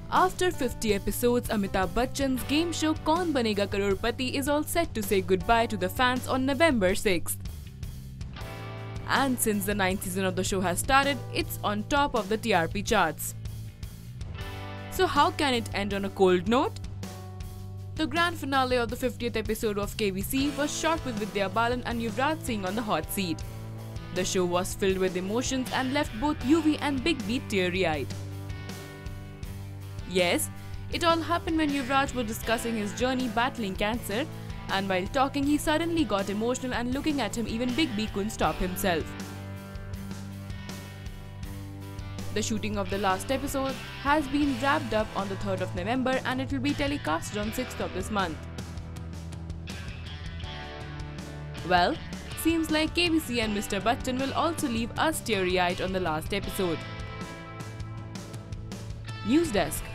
After 50 episodes, Amitabh Bachchan's game show Kaun Banega Crorepati is all set to say goodbye to the fans on November 6th. And since the 9th season of the show has started, it's on top of the TRP charts. So how can it end on a cold note? The grand finale of the 50th episode of KBC was shot with Vidya Balan and Yuvraj Singh on the hot seat. The show was filled with emotions and left both Yuvi and Big B teary-eyed. Yes, it all happened when Yuvraj was discussing his journey battling cancer, and while talking he suddenly got emotional, and looking at him even Big B couldn't stop himself. The shooting of the last episode has been wrapped up on the 3rd of November and it will be telecasted on 6th of this month. Well, seems like KBC and Mr. Bachchan will also leave us teary-eyed on the last episode. News Desk.